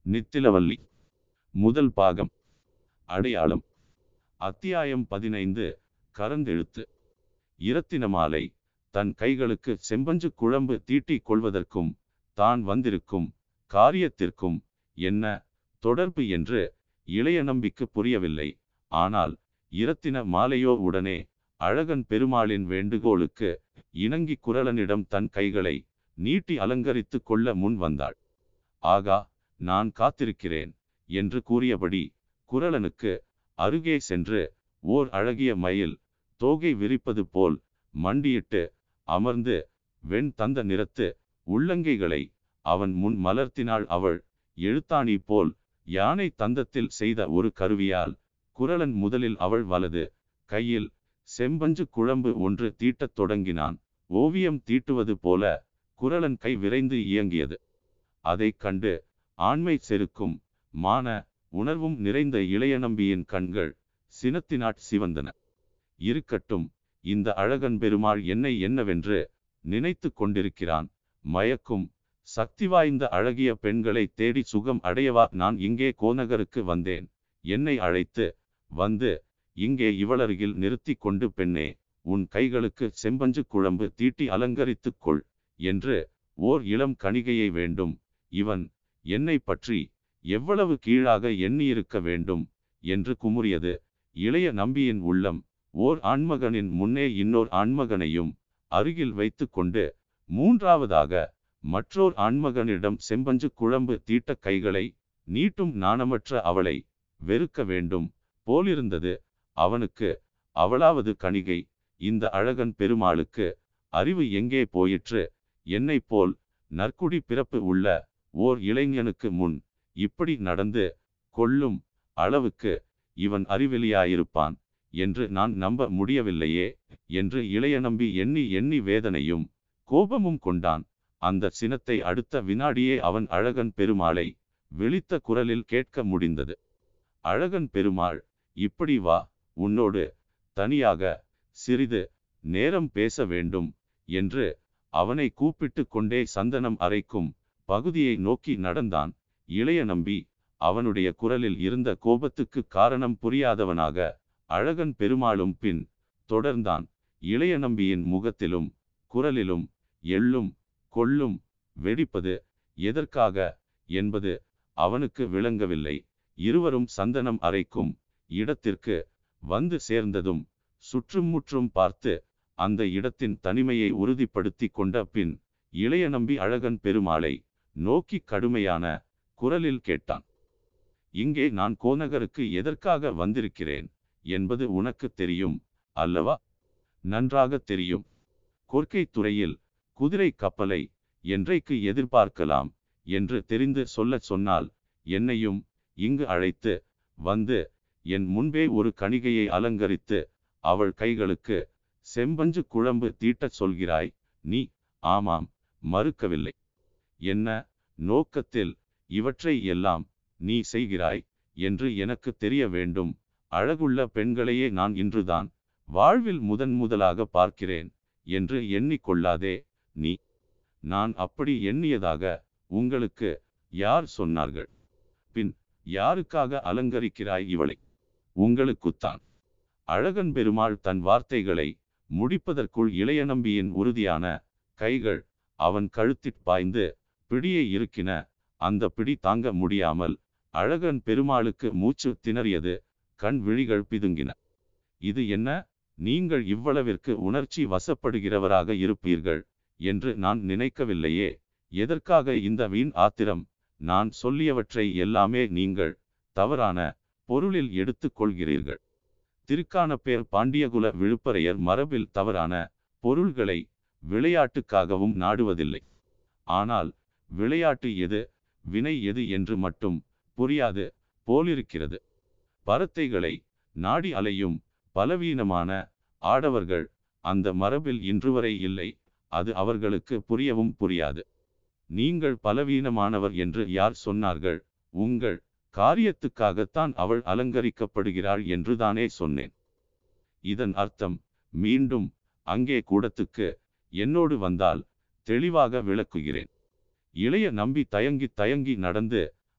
நித்திலவல்லி. முதல் பாகம். அடையாளம். அத்தியாயம் 15. கரந்தெழுத்து. இரத்தினமாலை தன் கைகளுக்கு செம்பஞ்சு குழம்பு தீட்டிக் கொள்வதற்கும் தான் வந்திருக்கும் காரியத்திற்கும் என்ன தொடர்பு என்று இளைய நம்பிக்கு புரியவில்லை. ஆனால் இரத்தின மாலையோ உடனே அழகன் பெருமாளின் வேண்டுகோளுக்கு இணங்கி குரலனிடம் தன் கைகளை நீட்டி அலங்கரித்து கொள்ள முன் வந்தாள். ஆகா, நான் காத்திருக்கிறேன் என்று கூறியபடி குரலனுக்கு அருகே சென்று ஓர் அழகிய மயில் தோகை விரிப்பது போல் மண்டியிட்டு அமர்ந்து வெண் தந்த நிறத்து உள்ளங்கைகளை அவன் முன் மலர்த்தினாள். அவள் எழுத்தாணி போல் யானை தந்தத்தில் செய்த ஒரு கருவியால் குரலன் முதலில் அவள் வலது கையில் செம்பஞ்சு குழம்பு ஒன்று தீட்டத் தொடங்கினான். ஓவியம் தீட்டுவது போல குரலன் கை விரைந்து இயங்கியது. அதை கண்டு ஆண்மை செருக்கும் மான உணர்வும் நிறைந்த இளைய நம்பியின் கண்கள் சினத்தினாற் சிவந்தன. இருக்கட்டும், இந்த அழகன் பெருமாள் என்னை என்னவென்று நினைத்து கொண்டிருக்கிறான். மயக்கும் சக்தி வாய்ந்த அழகிய பெண்களை தேடி சுகம் அடையவா நான் இங்கே கோநகருக்கு வந்தேன். என்னை அழைத்து வந்து இங்கே இவளருகில் நிறுத்தி கொண்டு, பெண்ணே, உன் கைகளுக்கு செம்பஞ்சு குழம்பு தீட்டி அலங்கரித்துக் கொள் என்று ஓர் இளம் கணிகையை வேண்டும். இவன் என்னை பற்றி எவ்வளவு கீழாக எண்ணியிருக்க வேண்டும் என்று குமுறியது இளைய நம்பியின் உள்ளம். ஓர் ஆண்மகனின் முன்னே இன்னொரு ஆண்மகனையும் அருகில் வைத்து கொண்டு மூன்றாவதாக மற்றோர் ஆண்மகனிடம் செம்பஞ்சு குழம்பு தீட்ட கைகளை நீட்டும் நாணமற்ற அவளை வெறுக்க வேண்டும் போலிருந்தது அவனுக்கு. அவளாவது கணிகை, இந்த அழகன் பெருமாளுக்கு அறிவு எங்கே போயிற்று? என்னை போல் நற்குடி பிறப்பு உள்ள ஓர் இளைஞனுக்கு முன் இப்படி நடந்து கொள்ளும் அளவுக்கு இவன் அறிவெளியாயிருப்பான் என்று நான் நம்ப முடியவில்லையே என்று இளைய நம்பி எண்ணி எண்ணி வேதனையும் கோபமும் கொண்டான். அந்த சினத்தை அடுத்த வினாடியே அவன் அழகன் பெருமாளை விழித்த குரலில் கேட்க முடிந்தது. அழகன் பெருமாள், இப்படி வா, உன்னோடு தனியாக சிறிது நேரம் பேச வேண்டும் என்று அவனை கூப்பிட்டு கொண்டே சந்தனம் அரைக்கும் பகுதியை நோக்கி நடந்தான். இளைய நம்பி அவனுடைய குரலில் இருந்த கோபத்துக்கு காரணம் புரியாதவனாக அழகன் பெருமாளும் பின் தொடர்ந்தான். இளைய நம்பியின் முகத்திலும் குரலிலும் எள்ளும் கொள்ளும் வெடிப்பது எதற்காக என்பது அவனுக்கு விளங்கவில்லை. இருவரும் சந்தனம் அரைக்கும் இடத்திற்கு வந்து சேர்ந்ததும் சுற்றும் முற்றும் பார்த்து அந்த இடத்தின் தனிமையை உறுதிப்படுத்தி கொண்ட பின் இளைய நம்பி அழகன் பெருமாளை நோக்கி கடுமையான குரலில் கேட்டான். இங்கே நான் கோநகருக்கு எதற்காக வந்திருக்கிறேன் என்பது உனக்கு தெரியும் அல்லவா? நன்றாக தெரியும். கொற்கை துறையில் குதிரை கப்பலை என்றைக்கு எதிர்பார்க்கலாம் என்று தெரிந்து சொல்லச் சொன்னால் என்னையும் இங்கு அழைத்து வந்து என் முன்பே ஒரு கணிகையை அலங்கரித்து அவள் கைகளுக்கு செம்பஞ்சு குழம்பு தீட்டச் சொல்கிறாய் நீ? ஆமாம், மறுக்கவில்லை. என்ன நோக்கத்தில் இவற்றை எல்லாம் நீ செய்கிறாய் என்று எனக்கு தெரிய வேண்டும். அழகுள்ள பெண்களையே நான் இன்றுதான் வாழ்வில் முதலாக பார்க்கிறேன் என்று எண்ணிக்கொள்ளாதே நீ. நான் அப்படி எண்ணியதாக உங்களுக்கு யார் சொன்னார்கள்? பின் யாருக்காக அலங்கரிக்கிறாய் இவளை? உங்களுக்குத்தான். அழகன் பெருமாள் தன் வார்த்தைகளை முடிப்பதற்குள் இளைய நம்பியின் உறுதியான கைகள் அவன் கழுத்திற் பாய்ந்து பிடியை இருக்கின. அந்த பிடி தாங்க முடியாமல் அழகன் பெருமாளுக்கு மூச்சு திணறியது. கண் விழிகள் பிதுங்கின. இது என்ன? நீங்கள் இவ்வளவிற்கு உணர்ச்சி வசப்படுகிறவராக இருப்பீர்கள் என்று நான் நினைக்கவில்லையே. எதற்காக இந்த வீண் ஆத்திரம்? நான் சொல்லியவற்றை எல்லாமே நீங்கள் தவறான பொருளில் எடுத்து கொள்கிறீர்கள். திருக்கானப்பேர் பாண்டியகுல விழுப்பரையர் மரபில் தவறான பொருள்களை விளையாட்டுக்காகவும் நாடுவதில்லை. ஆனால் விளையாட்டு எது, வினை எது என்று மட்டும் புரியாது போலிருக்கிறது. பரத்தைகளை நாடி அலையும் பலவீனமான ஆடவர்கள் அந்த மரபில் இன்றுவரை இல்லை. அது அவர்களுக்கு புரியவும் புரியாது. நீங்கள் பலவீனமானவர் என்று யார் சொன்னார்கள்? உங்கள் காரியத்துக்காகத்தான் அவள் அலங்கரிக்கப்படுகிறாள் என்றுதானே சொன்னேன். இதன் அர்த்தம் மீண்டும் அங்கே கூடத்துக்கு என்னோடு வந்தால் தெளிவாக விளக்குகிறேன். இளைய நம்பி தயங்கி நடந்து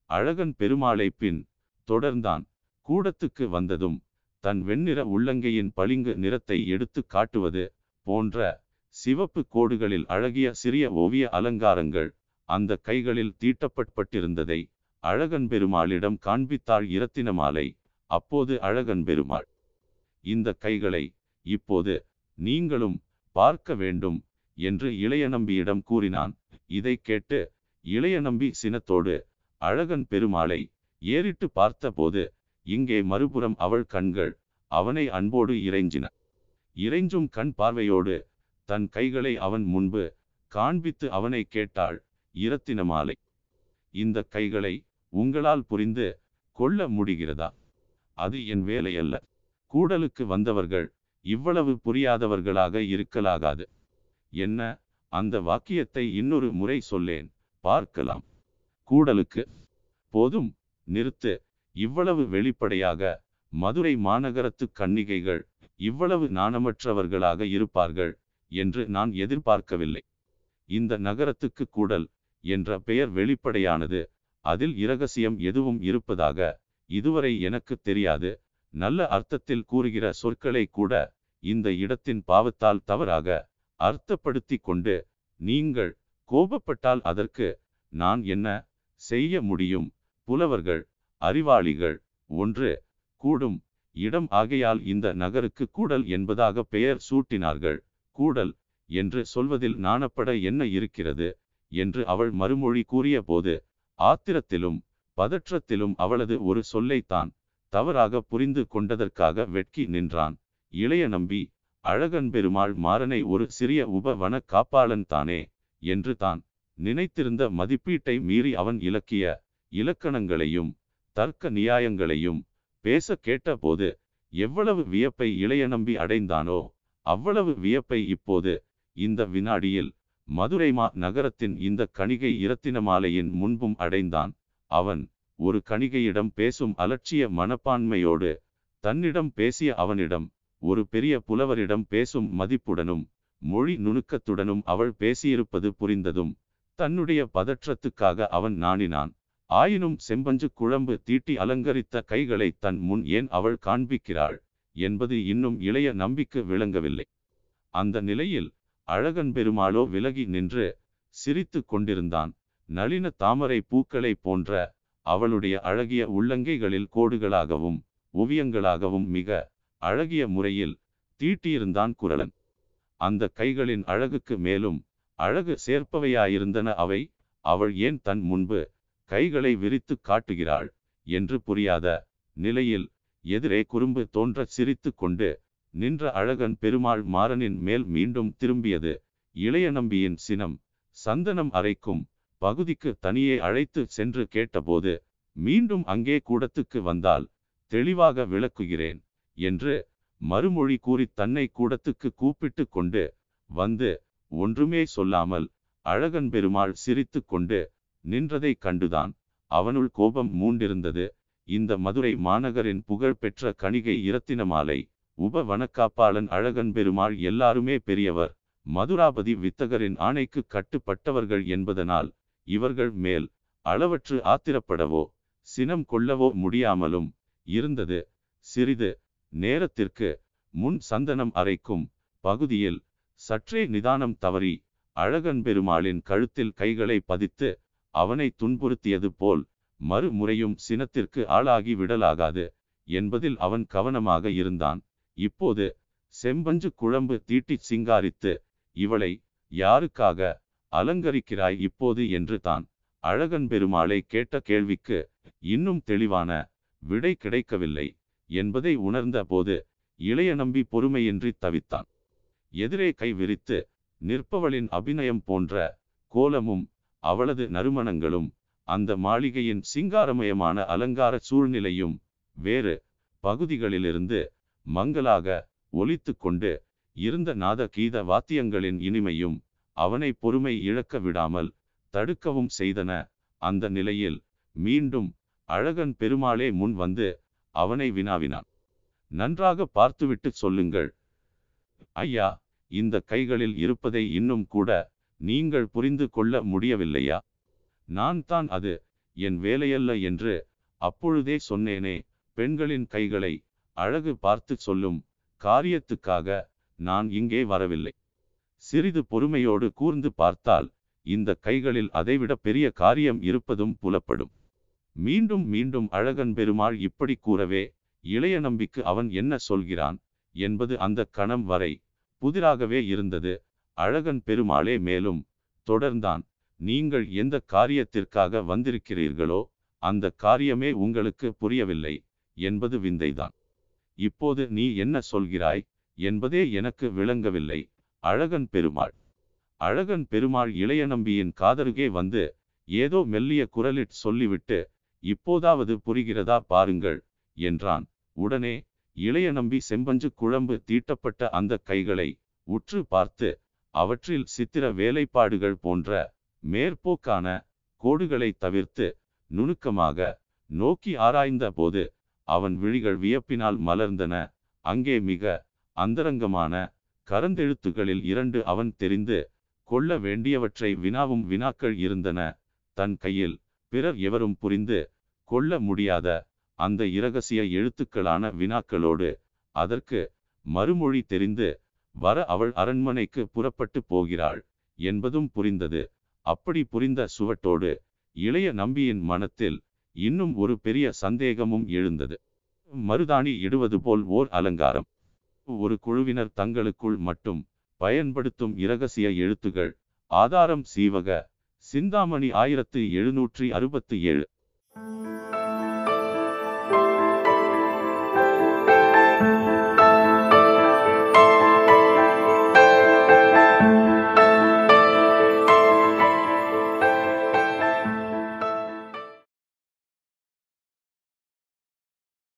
அழகன் பெருமாளை பின் தொடர்ந்தான். கூடத்துக்கு வந்ததும் தன் வெண்ணிற உள்ளங்கையின் பளிங்கு நிறத்தை எடுத்து காட்டுவது போன்ற சிவப்பு கோடுகளில் அழகிய சிறிய ஓவிய அலங்காரங்கள் அந்த கைகளில் தீட்டப்பட்டிருந்ததை அழகன் பெருமாளிடம் காண்பித்தாள் இரத்தினமாலை. அப்போது அழகன் பெருமாள், இந்த கைகளை இப்போது நீங்களும் பார்க்க வேண்டும் என்று இளையநம்பியிடம் கூறினான். இதை கேட்டு இளையநம்பி சினத்தோடு அழகன் பெருமாளை ஏறிட்டு பார்த்தபோது இங்கே மறுபுறம் அவள் கண்கள் அவனை அன்போடு இறைஞ்சின. இறைஞ்சும் கண் பார்வையோடு தன் கைகளை அவன் முன்பு காண்பித்து அவனை கேட்டாள், இரத்தினமாலை, இந்த கைகளை உங்களால் புரிந்து கொள்ள முடிகிறதா? அது என் வேலையல்ல. கூடலுக்கு வந்தவர்கள் இவ்வளவு புரியாதவர்களாக இருக்கலாகாது. என்ன? அந்த வாக்கியத்தை இன்னொரு முறை சொல்லேன், பார்க்கலாம். கூடலுக்கு. போதும், நிறுத்து. இவ்வளவு வெளிப்படையாக மதுரை மாநகரத்து கன்னிகைகள் இவ்வளவு நாணமற்றவர்களாக இருப்பார்கள் என்று நான் எதிர்பார்க்கவில்லை. இந்த நகரத்துக்கு கூடல் என்ற பெயர் வெளிப்படையானது. அதில் இரகசியம் எதுவும் இருப்பதாக இதுவரை எனக்கு தெரியாது. நல்ல அர்த்தத்தில் கூறுகிற சொற்களை கூட இந்த இடத்தின் பாவத்தால் தவறாக அர்த்தப்படுத்தி கொண்டு நீங்கள் கோபப்பட்டால் அதற்கு நான் என்ன செய்ய முடியும்? புலவர்கள், அறிவாளிகள் ஒன்று கூடும் இடம் ஆகையால் இந்த நகருக்கு கூடல் என்பதாக பெயர் சூட்டினார்கள். கூடல் என்று சொல்வதில் நாணப்பட என்ன இருக்கிறது என்று அவள் மறுமொழி கூறிய போது ஆத்திரத்திலும் பதற்றத்திலும் அவளது ஒரு சொல்லைத்தான் தவறாக புரிந்து கொண்டதற்காக வெட்கி நின்றான். இளைய நம்பி அழகன் பெருமாள் மாறனை ஒரு சிறிய உபவன காப்பாளன் தானே என்று தான் நினைத்திருந்த மதிப்பீட்டை மீறி அவன் இலக்கிய இலக்கணங்களையும் தர்க்க நியாயங்களையும் பேச கேட்டபோது எவ்வளவு வியப்பை இளைய நம்பி அடைந்தானோ அவ்வளவு வியப்பை இப்போது இந்த வினாடியில் மதுரை நகரத்தின் இந்த கணிகை இரத்தினமாலையின் முன்பும் அடைந்தான். அவன் ஒரு கணிகையிடம் பேசும் அலட்சிய மனப்பான்மையோடு தன்னிடம் பேசிய அவனிடம் ஒரு பெரிய புலவரிடம் பேசும் மதிப்புடனும் மொழி நுணுக்கத்துடனும் அவள் பேசியிருப்பது புரிந்ததும் தன்னுடைய பதற்றத்துக்காக அவன் நாணினான். ஆயினும் செம்பஞ்சு குழம்பு தீட்டி அலங்கரித்த கைகளை தன் முன் ஏன் அவள் காண்பிக்கிறாள் என்பது இன்னும் இளைய நம்பிக்கு விளங்கவில்லை. அந்த நிலையில் அழகன் பெருமாளோ விலகி நின்று சிரித்து கொண்டிருந்தான். நளின தாமரை பூக்களை போன்ற அவளுடைய அழகிய உள்ளங்கைகளில் கோடுகளாகவும் ஓவியங்களாகவும் மிக அழகிய முறையில் தீட்டியிருந்தான் குரலன். அந்த கைகளின் அழகுக்கு மேலும் அழகு சேர்ப்பவையாயிருந்தன அவை. அவள் ஏன் தன் முன்பு கைகளை விரித்து காட்டுகிறாள் என்று புரியாத நிலையில் எதிரே குறும்பு தோன்ற சிரித்து கொண்டு நின்ற அழகன் பெருமாள் மாறனின் மேல் மீண்டும் திரும்பியது. இளைய நம்பியின் சினம் சந்தனம் அரைக்கும் பகுதிக்கு தனியே அழைத்து சென்று கேட்டபோது மீண்டும் அங்கே கூடத்துக்கு வந்தால் தெளிவாக விளக்குகிறேன் என்று மறுமொழி கூறி தன்னை கூடத்துக்கு கூப்பிட்டு கொண்டு வந்து ஒன்றுமே சொல்லாமல் அழகன் பெருமாள் சிரித்து கொண்டு நின்றதை கண்டுதான் அவனுள் கோபம் மூண்டிருந்தது. இந்த மதுரை மாநகரின் புகழ் பெற்ற கணிகை இரத்தினமாலை உப வனக்காப்பாளன் அழகன் பெருமாள் எல்லாருமே பெரியவர், மதுராபதி வித்தகரின் ஆணைக்கு கட்டுப்பட்டவர்கள் என்பதனால் இவர்கள் மேல் அளவற்று ஆத்திரப்படவோ சினம் கொள்ளவோ முடியாமலும் இருந்தது. சிறிது நேரத்திற்கு முன் சந்தனம் அரைக்கும் பகுதியில் சற்றே நிதானம் தவறி அழகன் பெருமாளின் கழுத்தில் கைகளை பதித்து அவனை துன்புறுத்தியது போல் மறுமுறையும் சினத்திற்கு ஆளாகி விடலாகாது என்பதில் அவன் கவனமாக இருந்தான். இப்போது செம்பஞ்சு குழம்பு தீட்டி சிங்காரித்து இவளை யாருக்காக அலங்கரிக்கிறாய் இப்போது என்று தான் அழகன் பெருமாளை கேட்ட கேள்விக்கு இன்னும் தெளிவான விடை கிடைக்கவில்லை என்பதை உணர்ந்த போது இளைய நம்பி பொறுமையின்றி தவித்தான். எதிரே கை விரித்து நிற்பவளின் அபிநயம் போன்ற கோலமும் அவளது நறுமணங்களும் அந்த மாளிகையின் சிங்காரமயமான அலங்கார சூழ்நிலையும் வேறு பகுதிகளிலிருந்து மங்களாக ஒலித்து கொண்டு இருந்த நாத கீத வாத்தியங்களின் இனிமையும் அவனை பொறுமை இழக்க விடாமல் தடுக்கவும் செய்தன. அந்த நிலையில் மீண்டும் அழகன் பெருமாளே முன் வந்து அவனை வினாவினான். நன்றாக பார்த்துவிட்டு சொல்லுங்கள் ஐயா, இந்த கைகளில் இருப்பதை இன்னும் கூட நீங்கள் புரிந்து கொள்ள முடியவில்லையா? நான் தான் அது என் வேலையல்ல என்று அப்பொழுதே சொன்னேனே. பெண்களின் கைகளை அழகு பார்த்து சொல்லும் காரியத்துக்காக நான் இங்கே வரவில்லை. சிறிது பொறுமையோடு கூர்ந்து பார்த்தால் இந்த கைகளில் அதைவிட பெரிய காரியம் இருப்பதும் புலப்படும். மீண்டும் மீண்டும் அழகன் பெருமாள் இப்படி கூறவே இளைய நம்பிக்கு அவன் என்ன சொல்கிறான் என்பது அந்த கணம் வரை புதிராகவே இருந்தது. அழகன் பெருமாளே மேலும் தொடர்ந்தான். நீங்கள் எந்த காரியத்திற்காக வந்திருக்கிறீர்களோ அந்த காரியமே உங்களுக்கு புரியவில்லை என்பது விந்தைதான். இப்போது நீ என்ன சொல்கிறாய் என்பதே எனக்கு விளங்கவில்லை. அழகன் பெருமாள் இளைய நம்பியின் காதருகே வந்து ஏதோ மெல்லிய குரலில் சொல்லிவிட்டு, இப்போதாவது புரிகிறதா பாருங்கள் என்றான். உடனே இளைய நம்பி செம்பஞ்சு குழம்பு தீட்டப்பட்ட அந்த கைகளை உற்று பார்த்து அவற்றில் சித்திர வேலைப்பாடுகள் போன்ற மேற்போக்கான கோடுகளை தவிர்த்து நுணுக்கமாக நோக்கி ஆராய்ந்த போது அவன் விழிகள் வியப்பினால் மலர்ந்தன. அங்கே மிக அந்தரங்கமான கரந்தெழுத்துகளில் 2 அவன் தெரிந்து கொள்ள வேண்டியவற்றை வினாவும் வினாக்கள் இருந்தன. தன் கையில் பிறர் எவரும் புரிந்து கொள்ள முடியாத அந்த இரகசிய எழுத்துக்களான வினாக்களோடு அதற்கு மறுமொழி தெரிந்து வர அவள் அரண்மனைக்கு புறப்பட்டு போகிறாள் என்பதும் புரிந்தது. அப்படி புரிந்த சுவட்டோடு இளைய நம்பியின் மனத்தில் இன்னும் ஒரு பெரிய சந்தேகமும் எழுந்தது. மருதாணி இடுவது போல் ஓர் அலங்காரம். ஒரு குழுவினர் தங்களுக்குள் மட்டும் பயன்படுத்தும் இரகசிய எழுத்துகள். ஆதாரம் சீவக சிந்தாமணி 1767.